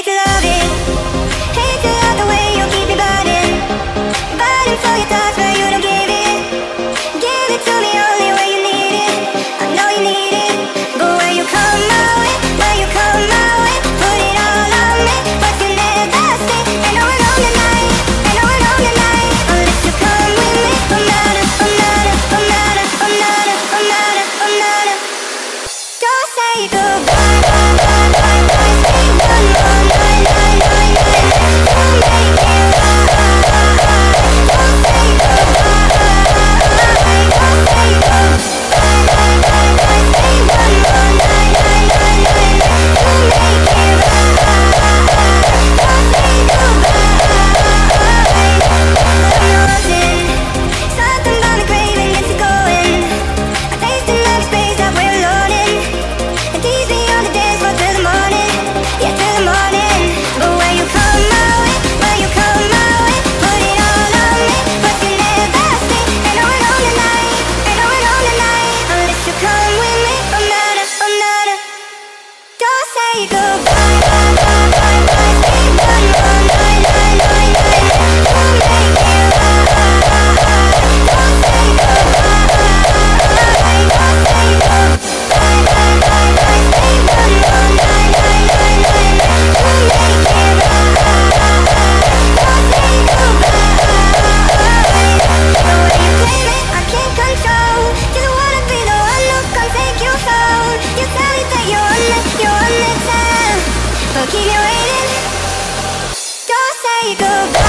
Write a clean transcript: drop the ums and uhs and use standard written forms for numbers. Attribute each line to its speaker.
Speaker 1: hate to love it, hate to love the way you keep me burning, burning for your touch but you don't give it to me only when you need it. I know you need it, but when you come my way, when you come my way, put it all on me, but you never stay. And all alone tonight, and all alone tonight, unless you come with me. I'm not a, I'm not a, I'm not a, I'm not a, I'm not a, I'm not a. Don't say goodbye. Keep me waiting. Don't say goodbye.